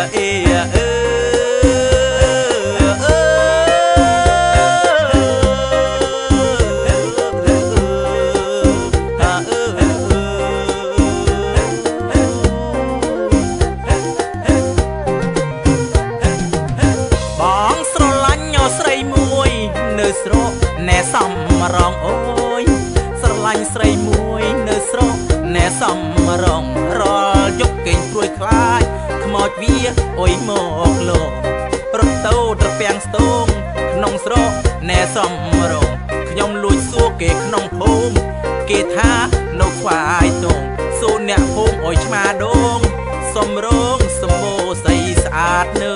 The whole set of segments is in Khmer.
ណែសំរងអូយស្រឡាញ់ស្រីមួយនៅស្រុកណែសំរងរាល់យប់គេងព្រួយខ្លាចខ្មោចវាអុយមកលោរត់ទៅត្រពាំងស្ទងក្នុងស្រុកណែសំរងខ្ញុំលួចសួរគេក្នុងភូមិគេថានៅស្វាយតងសួរអ្នកភូមិអុយឆ្មាដងសំរងសម្បូរស្អីស្អាតនៅ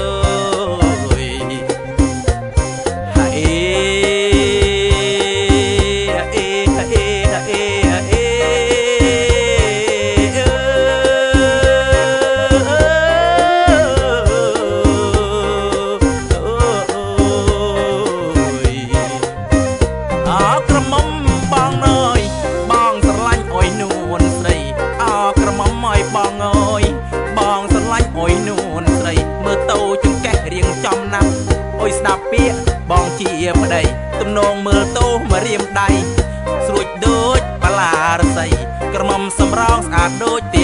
ស្ដាប់ពាក្យបងជាប្តីទំនងមើលតោមករៀមដៃស្រួចដូចបាឡារស័យក្រមុំសំរងស្អាតដូច